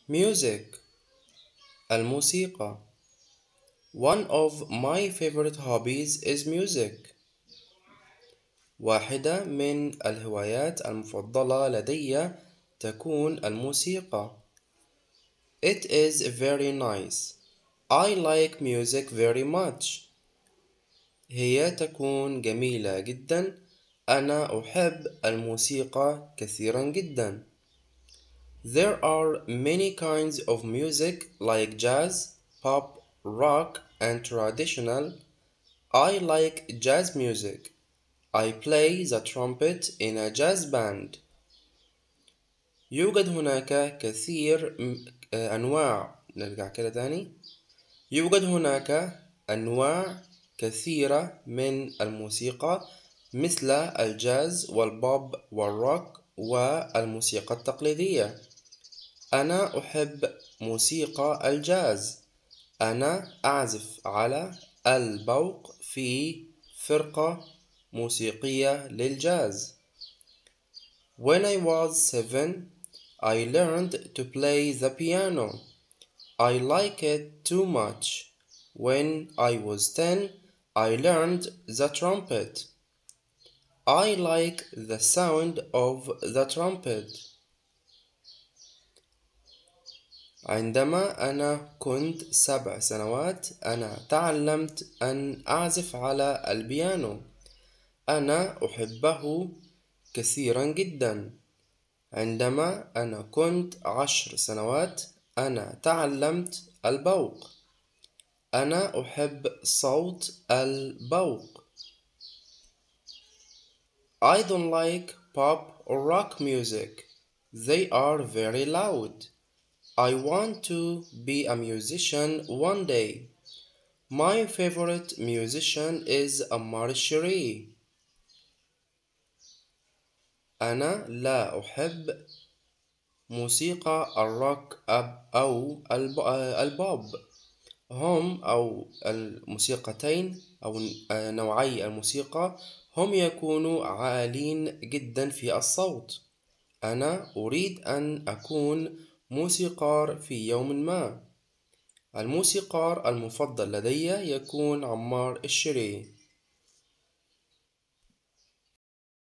Music. الموسيقى. One of my favorite hobbies is music. واحدة من الهوايات المفضلة لدي تكون الموسيقى. It is very nice. I like music very much. هي تكون جميلة جدا. أنا أحب الموسيقى كثيرا جدا. There are many kinds of music like jazz, pop, rock, and traditional. I like jazz music. I play the trumpet in a jazz band. يوجد هناك كثير أنواع نرجع كده تاني. يوجد هناك أنواع كثيرة من الموسيقى مثل الجاز والبوب والروك والموسيقى التقليدية. أنا أحب موسيقى الجاز. أنا أعزف على البوق في فرقة موسيقية للجاز. When I was 7, I learned to play the piano. I like it too much. When I was 10, I learned the trumpet. I like the sound of the trumpet. عندما أنا كنت 7 سنوات أنا تعلمت أن أعزف على البيانو. أنا أحبه كثيرا جدا. عندما أنا كنت 10 سنوات أنا تعلمت البوق. أنا أحب صوت البوق. I don't like pop or rock music. They are very loud. I want to be a musician one day. My favorite musician is Ammar Shiri. أنا لا أحب موسيقى الروك أو البوب. هم أو الموسيقتين أو نوعي الموسيقى هم يكونوا عالين جدا في الصوت. أنا أريد أن أكون موسيقار في يوم ما. الموسيقار المفضل لدي يكون عمار الشري.